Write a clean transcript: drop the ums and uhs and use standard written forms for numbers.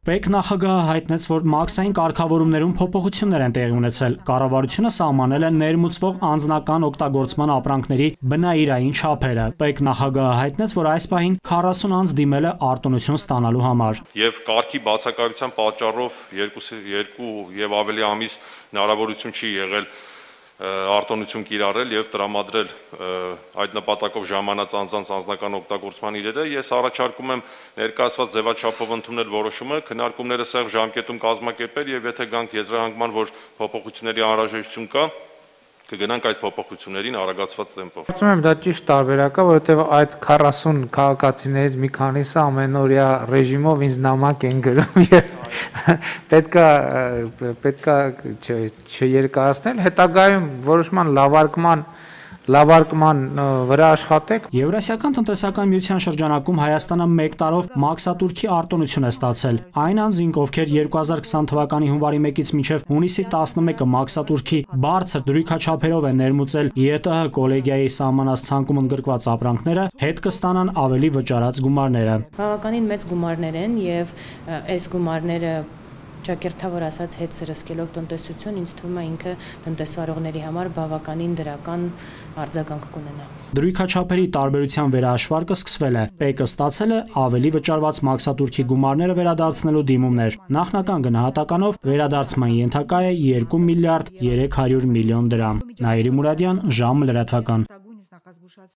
ՊԵԿ նախագահը հայտնեց, որ մաքսային կարգավորումներում փոփոխություններ են տեղի ունեցել։ Կառավարությունը սահմանել է ներմուծվող անձնական օգտագործման ապրանքների բնայիրային չափերը։ ՊԵԿ նախագահը հայտնեց, որ այս պահին 40 անձ դիմել է արտոնություն ստանալու համար։ Եվ կարգի բացակայության պատճառով 2 եւ ավելի ամիս հնարավորություն չի եղել արտոնություն կիրառել եւ տրամադրել այդ նպատակով ժամանած անձանց անձնական օգտագործման իրերը, ես առաջարկում եմ ներկայացված ձևաչափով ընդունել որոշումը, քննարկումները սեղմ ժամկետում կազմակերպել եւ եթե գանք եզրահանգման, որ փոփոխությունների անհրաժեշտություն կա, կգնանք այդ փոփոխություններին արագացված տեմպով։ Կարծում եմ դա ճիշտ տարբերակ է, որովհետեւ այդ 40 քաղաքացիներից մի քանիսը ամենօրյա ռեժիմով ինձ նամակ են գրում եւ պետքա չերկարացնել, հետագայում որոշման լավարկման վրա աշխատեք։ Եվրասիական տնտեսական միության շրջանակում Հայաստանը 1 տարով մաքսատուրքի արտոնություն է ստացել։ Այն անձինք, ովքեր 2020 թվականի հունվարի 1-ից մինչև հունիսի 11-ը մաքսատուրքի բարձր դրույքաչափերով են ներմուծել ԵՏՀ կոլեգիայի սահմանած ցանկում ընդգրկված ապրանքները, հետ կստանան ավելի վճարած գումարները։ Բավականին մեծ գումարներ են եւ այս գումարները ճակերտավոր ասած հետ սրսկելով տնտեսություն, ինձ թվում է ինքը տնտեսվարողների համար բավականին դրական արձագանք կունենա։ Դրույքաչափերի տարբերության վերահաշվարկը սկսվել է։ ՊԵԿ-ը ստացել է ավելի վճարված մաքսատուրքի գումարները վերադարձնելու դիմումներ։ Նախնական գնահատականով վերադարձման ենթակա է 2 միլիարդ 300 միլիոն դրամ։ Նաիրի Մուրադյան, Ժամ լրատվական։